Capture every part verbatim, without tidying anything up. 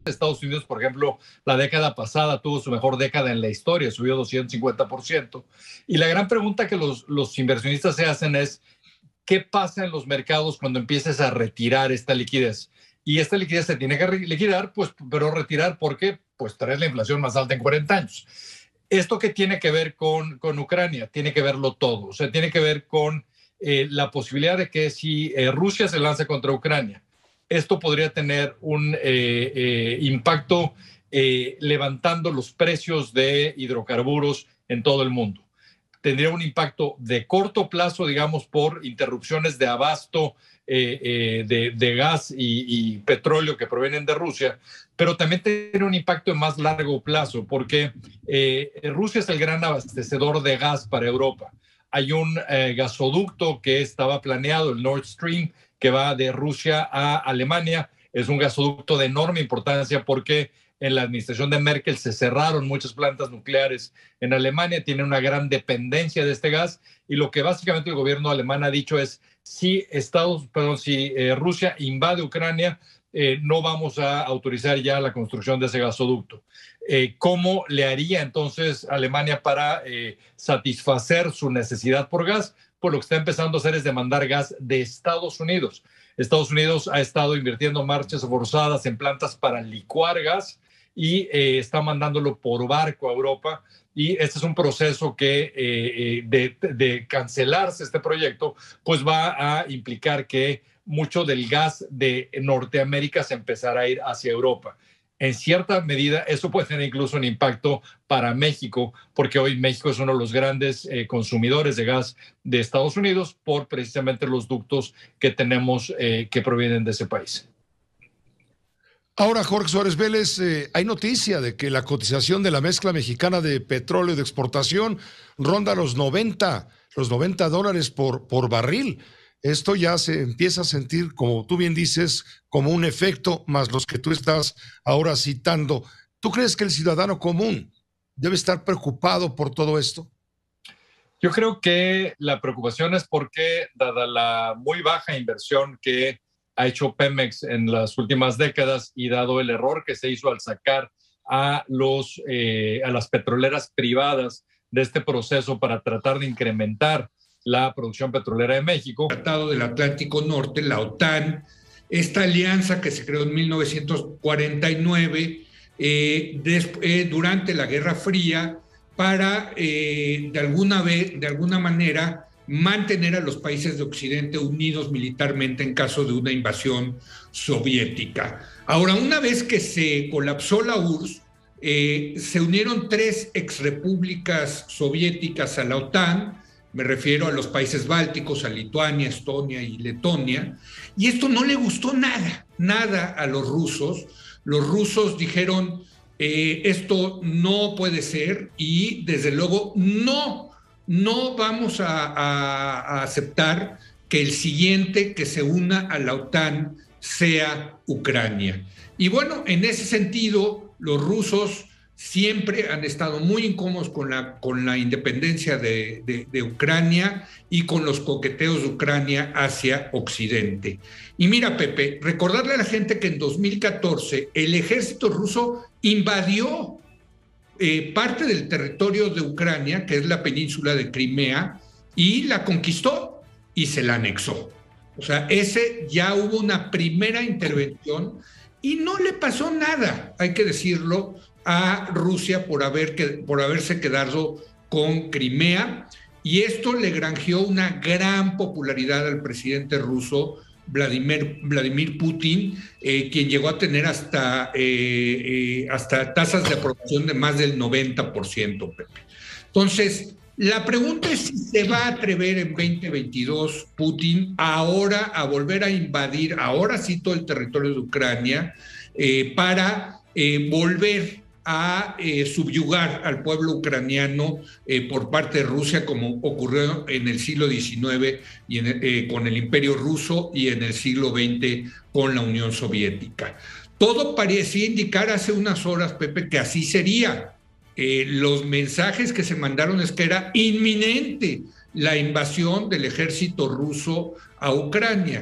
Estados Unidos, por ejemplo, la década pasada tuvo su mejor década en la historia, subió doscientos cincuenta por ciento. Y la gran pregunta que los, los inversionistas se hacen es, ¿qué pasa en los mercados cuando empieces a retirar esta liquidez? Y esta liquidez se tiene que liquidar, pues, pero retirar porque pues traes la inflación más alta en cuarenta años. ¿Esto qué tiene que ver con, con Ucrania? Tiene que verlo todo. O sea, tiene que ver con eh, la posibilidad de que si eh, Rusia se lanza contra Ucrania, esto podría tener un eh, eh, impacto eh, levantando los precios de hidrocarburos en todo el mundo. Tendría un impacto de corto plazo, digamos, por interrupciones de abasto eh, eh, de, de gas y, y petróleo que provienen de Rusia, pero también tiene un impacto de más largo plazo, porque eh, Rusia es el gran abastecedor de gas para Europa. Hay un eh, gasoducto que estaba planeado, el Nord Stream, que va de Rusia a Alemania. Es un gasoducto de enorme importancia porque en la administración de Merkel se cerraron muchas plantas nucleares en Alemania, tiene una gran dependencia de este gas, y lo que básicamente el gobierno alemán ha dicho es, si, Estados, perdón, si eh, Rusia invade Ucrania, eh, no vamos a autorizar ya la construcción de ese gasoducto. Eh, ¿Cómo le haría entonces Alemania para eh, satisfacer su necesidad por gas? Pues lo que está empezando a hacer es demandar gas de Estados Unidos. Estados Unidos ha estado invirtiendo marchas forzadas en plantas para licuar gas y eh, está mandándolo por barco a Europa. Y este es un proceso que eh, de, de cancelarse este proyecto, pues va a implicar que mucho del gas de Norteamérica se empezará a ir hacia Europa. En cierta medida, eso puede tener incluso un impacto para México, porque hoy México es uno de los grandes eh, consumidores de gas de Estados Unidos por precisamente los ductos que tenemos eh, que provienen de ese país. Ahora, Jorge Suárez Vélez, eh, hay noticia de que la cotización de la mezcla mexicana de petróleo de exportación ronda los noventa, los noventa dólares por, por barril. Esto ya se empieza a sentir, como tú bien dices, como un efecto, más los que tú estás ahora citando. ¿Tú crees que el ciudadano común debe estar preocupado por todo esto? Yo creo que la preocupación es porque, dada la muy baja inversión que ha hecho Pemex en las últimas décadas y dado el error que se hizo al sacar a, los, eh, a las petroleras privadas de este proceso para tratar de incrementar la producción petrolera de México. El Tratado del Atlántico Norte, la OTAN, esta alianza que se creó en mil novecientos cuarenta y nueve eh, eh, durante la Guerra Fría para eh, de, alguna vez, de alguna manera mantener a los países de Occidente unidos militarmente en caso de una invasión soviética. Ahora, una vez que se colapsó la U R S S, eh, se unieron tres exrepúblicas soviéticas a la OTAN. Me refiero a los países bálticos, a Lituania, Estonia y Letonia, y esto no le gustó nada, nada a los rusos. Los rusos dijeron, eh, esto no puede ser, y desde luego no, no vamos a, a, a aceptar que el siguiente que se una a la OTAN sea Ucrania. Y bueno, en ese sentido, los rusos siempre han estado muy incómodos con la, con la independencia de, de, de Ucrania y con los coqueteos de Ucrania hacia Occidente. Y mira, Pepe, recordarle a la gente que en dos mil catorce el ejército ruso invadió eh, parte del territorio de Ucrania, que es la península de Crimea, y la conquistó y se la anexó. O sea, ese ya hubo una primera intervención y no le pasó nada, hay que decirlo, a Rusia por, haber que, por haberse quedado con Crimea, y esto le granjeó una gran popularidad al presidente ruso Vladimir, Vladimir Putin, eh, quien llegó a tener hasta, eh, eh, hasta tasas de aprobación de más del noventa por ciento, Pepe. Entonces, la pregunta es si se va a atrever en veinte veintidós Putin ahora a volver a invadir, ahora sí, todo el territorio de Ucrania, eh, para eh, volver a eh, subyugar al pueblo ucraniano eh, por parte de Rusia, como ocurrió en el siglo diecinueve y en, eh, con el Imperio Ruso, y en el siglo veinte con la Unión Soviética. Todo parecía indicar hace unas horas, Pepe, que así sería. Eh, los mensajes que se mandaron es que era inminente la invasión del ejército ruso a Ucrania.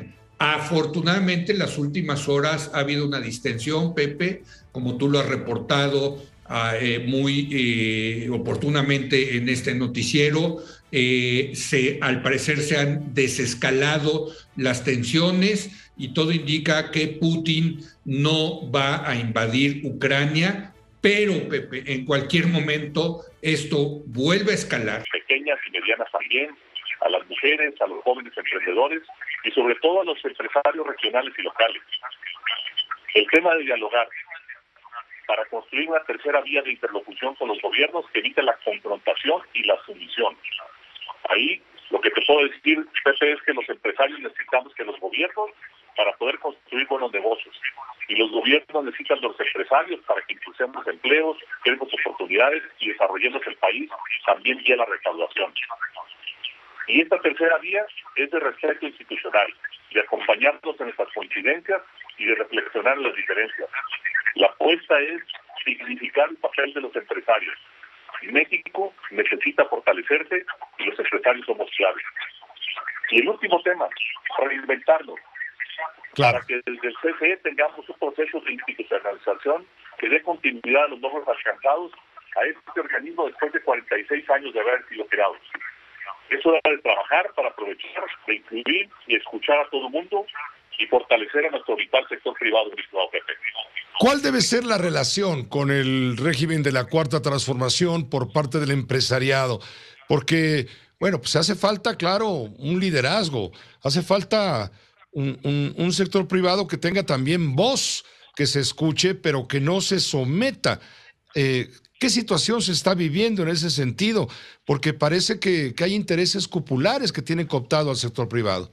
Afortunadamente, en las últimas horas ha habido una distensión, Pepe, como tú lo has reportado eh, muy eh, oportunamente en este noticiero. Eh, se, al parecer se han desescalado las tensiones y todo indica que Putin no va a invadir Ucrania, pero, Pepe, en cualquier momento esto vuelve a escalar. Pequeñas y medianas también, a las mujeres, a los jóvenes emprendedores y sobre todo a los empresarios regionales y locales. El tema de dialogar para construir una tercera vía de interlocución con los gobiernos que evite la confrontación y la sumisión. Ahí lo que te puedo decir, Pepe, es que los empresarios necesitamos que los gobiernos, para poder construir buenos negocios, y los gobiernos necesitan los empresarios para que impulsemos empleos, creemos oportunidades y desarrollemos el país también vía la recaudación. Y esta tercera vía es de respeto institucional, de acompañarnos en nuestras coincidencias y de reflexionar en las diferencias. La apuesta es significar el papel de los empresarios. México necesita fortalecerse y los empresarios somos claves. Y el último tema, reinventarnos. Claro. Para que desde el C F E tengamos un proceso de institucionalización que dé continuidad a los logros alcanzados a este organismo después de cuarenta y seis años de haber sido creado. Es hora de trabajar para aprovechar, de incluir y escuchar a todo el mundo y fortalecer a nuestro vital sector privado en nuestro A P P. ¿Cuál debe ser la relación con el régimen de la Cuarta Transformación por parte del empresariado? Porque, bueno, pues hace falta, claro, un liderazgo, hace falta un, un, un sector privado que tenga también voz, que se escuche, pero que no se someta. Eh, ¿Qué situación se está viviendo en ese sentido? Porque parece que, que hay intereses cupulares que tienen cooptado al sector privado.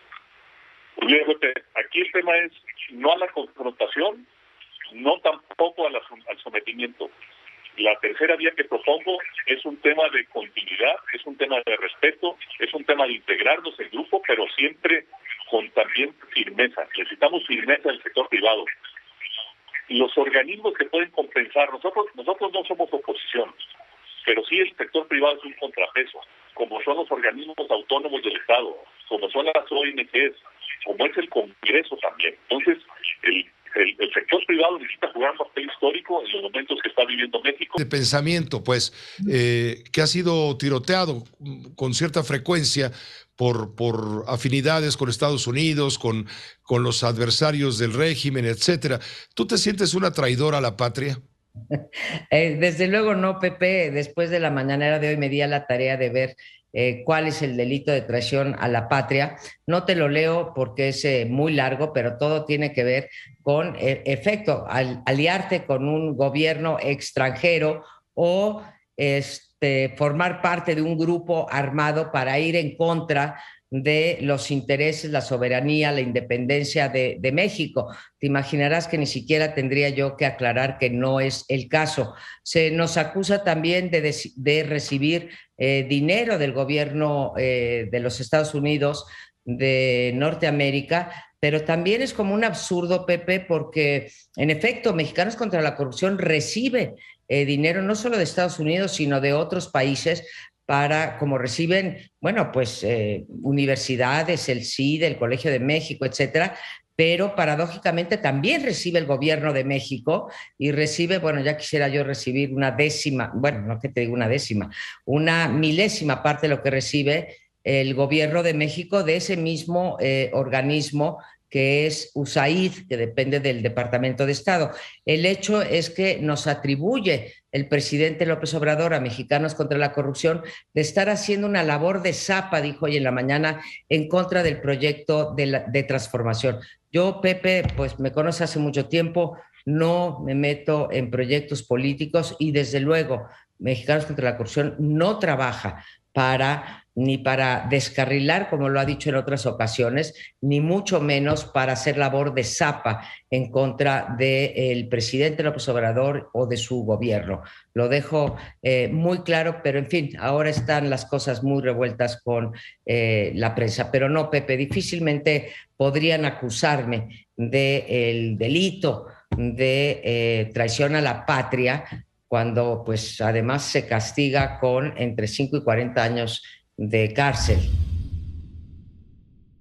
Aquí el tema es no a la confrontación, no tampoco a la, al sometimiento. La tercera vía que propongo es un tema de continuidad, es un tema de respeto, es un tema de integrarnos en grupo, pero siempre con también firmeza. Necesitamos firmeza del sector privado. Los organismos que pueden compensar, nosotros nosotros no somos oposición, pero sí el sector privado es un contrapeso, como son los organismos autónomos del Estado, como son las O N Ges, como es el Congreso también. Entonces, el, el, el sector privado necesita jugar un papel histórico en los momentos que está viviendo México. De pensamiento, pues, eh, que ha sido tiroteado con cierta frecuencia por, por afinidades con Estados Unidos, con, con los adversarios del régimen, etcétera. ¿Tú te sientes una traidora a la patria? Eh, desde luego no, Pepe. Después de la mañanera de hoy me di a la tarea de ver eh, cuál es el delito de traición a la patria. No te lo leo porque es eh, muy largo, pero todo tiene que ver con eh, efecto, al, aliarte con un gobierno extranjero o este, formar parte de un grupo armado para ir en contra de los intereses, la soberanía, la independencia de, de México. Te imaginarás que ni siquiera tendría yo que aclarar que no es el caso. Se nos acusa también de, de, de recibir eh, dinero del gobierno eh, de los Estados Unidos, de Norteamérica, pero también es como un absurdo, Pepe, porque en efecto, Mexicanos contra la Corrupción recibe eh, dinero no solo de Estados Unidos, sino de otros países, para, como reciben, bueno, pues eh, universidades, el C I D, el Colegio de México, etcétera, pero paradójicamente también recibe el gobierno de México y recibe, bueno, ya quisiera yo recibir una décima, bueno, no que te digo una décima, una milésima parte de lo que recibe el gobierno de México de ese mismo eh, organismo que es U S A I D, que depende del Departamento de Estado. El hecho es que nos atribuye el presidente López Obrador a Mexicanos contra la Corrupción de estar haciendo una labor de zapa, dijo hoy en la mañana, en contra del proyecto de, la, de transformación. Yo, Pepe, pues me conoce hace mucho tiempo, no me meto en proyectos políticos y desde luego Mexicanos contra la Corrupción no trabaja para ni para descarrilar, como lo ha dicho en otras ocasiones, ni mucho menos para hacer labor de zapa en contra del presidente López Obrador o de su gobierno. Lo dejo eh, muy claro, pero en fin, ahora están las cosas muy revueltas con eh, la prensa. Pero no, Pepe, difícilmente podrían acusarme del delito de eh, traición a la patria, cuando pues además se castiga con entre cinco y cuarenta años de cárcel.